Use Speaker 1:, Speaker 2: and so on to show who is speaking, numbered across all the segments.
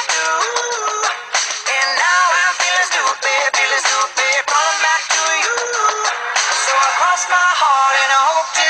Speaker 1: have to. And now I'm feeling stupid, falling back to you. So I cross my heart and I hope to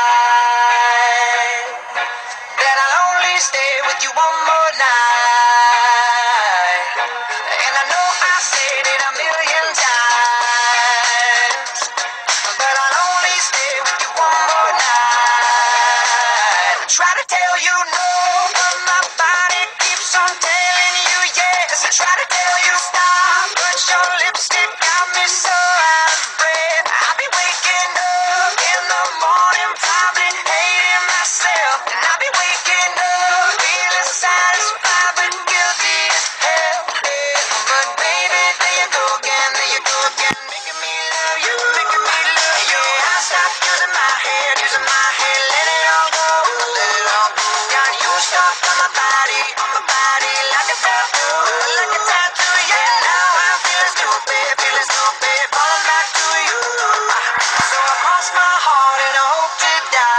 Speaker 1: die that I'll only stay with you one more night. And I know I said it a million times, but I'll only stay with you one more night. I try to tell you no, but my body keeps on telling you yes. I try to tell you stop, but your lipstick got me so out of breath. I'll be waking up in the morning, probably hating myself. And I'll be waking up feeling satisfied, but guilty as hell. But baby, there you go again, making me love you, making me love you. I stopped using my head, let it all go, let it all go. Got you stuck on my body, like a tattoo, like a tattoo. Yeah, now I'm feeling stupid, falling back to you. So I cross my heart and I hope to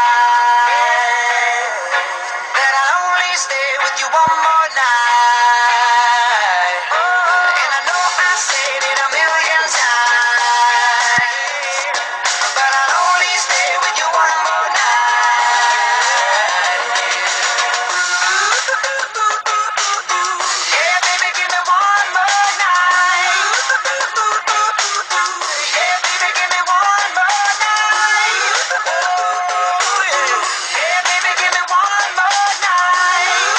Speaker 1: die that I'll only stay with you one more night. And I know I said it a million times, but I'll only stay with you one more night. Yeah, baby, give me one more night. Yeah, baby, give me one more night. Yeah, baby, give me one more night.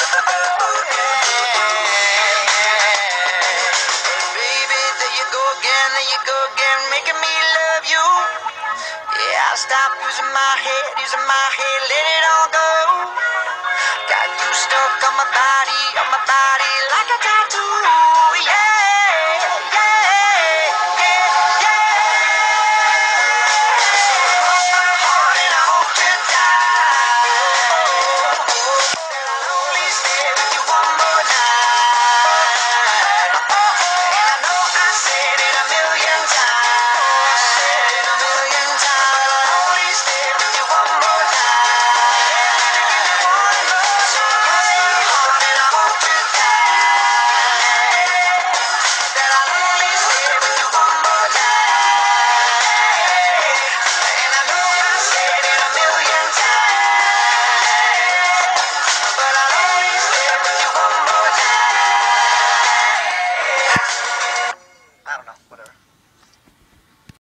Speaker 1: Baby, there you go again, making me love you. Yeah, I stopped using my head, let it all go. Got you stuck on my body,